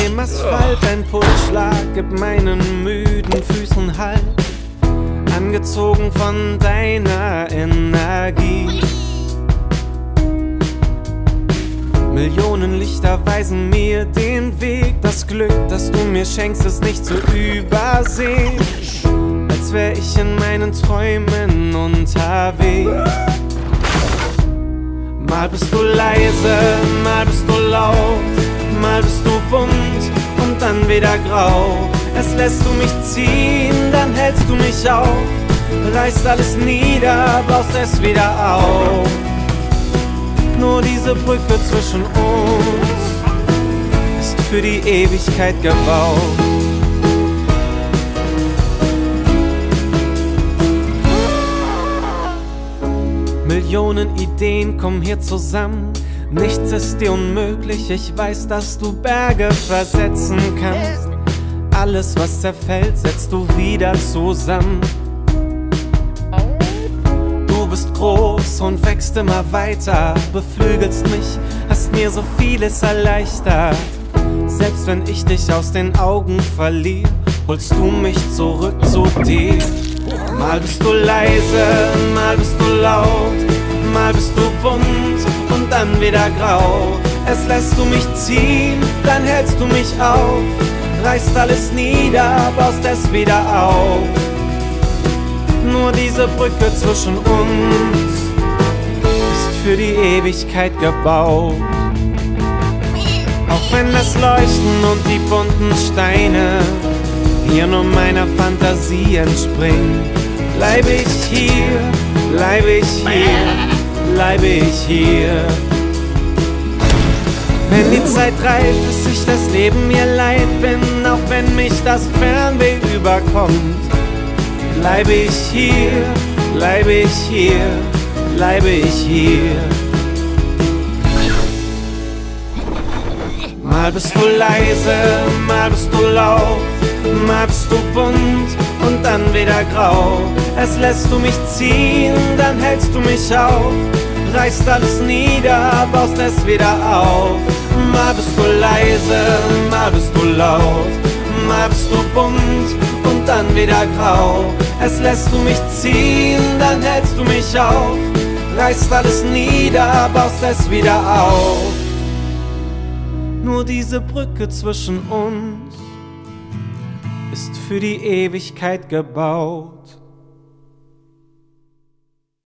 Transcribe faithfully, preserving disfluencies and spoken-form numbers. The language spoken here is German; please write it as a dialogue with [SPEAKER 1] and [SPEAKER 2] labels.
[SPEAKER 1] dem Asphalt, ein Pulsschlag gibt meinen müden Füßen Halt. Angezogen von deiner Energie. Millionen Lichter weisen mir den Weg. Das Glück, das du mir schenkst, ist nicht zu übersehen. Als wär ich in meinen Träumen unterwegs. Mal bist du leise, mal bist du laut, mal bist du bunt und dann wieder grau. Es lässt du mich ziehen, dann hältst du mich auf. Reißt alles nieder, baust es wieder auf. Nur diese Brücke zwischen uns ist für die Ewigkeit gebaut. Millionen Ideen kommen hier zusammen. Nichts ist dir unmöglich, ich weiß, dass du Berge versetzen kannst. Alles, was zerfällt, setzt du wieder zusammen. Du bist groß und wächst immer weiter, beflügelst mich, hast mir so vieles erleichtert. Selbst wenn ich dich aus den Augen verliere, holst du mich zurück zu dir. Mal bist du leise, mal bist du laut, mal bist du bunt und dann wieder grau. Es lässt du mich ziehen, dann hältst du mich auf. Reißt alles nieder, baust es wieder auf. Nur diese Brücke zwischen uns ist für die Ewigkeit gebaut. Auch wenn das Leuchten und die bunten Steine hier nur meiner Fantasie entspringen, bleibe ich hier, bleibe ich hier, bleibe ich hier. Wenn die Zeit reif ist, ich das Leben mir leid bin, auch wenn mich das Fernweh überkommt, bleibe ich hier, bleibe ich hier, bleibe ich hier. Mal bist du leise, mal bist du laut, mal bist du bunt und dann wieder grau. Es lässt du mich ziehen, dann hältst du mich auf. Reißt alles nieder, baust es wieder auf. Mal bist du leise, mal bist du laut, mal bist du bunt und dann wieder grau. Es lässt du mich ziehen, dann hältst du mich auf. Reißt alles nieder, baust es wieder auf. Nur diese Brücke zwischen uns ist für die Ewigkeit gebaut.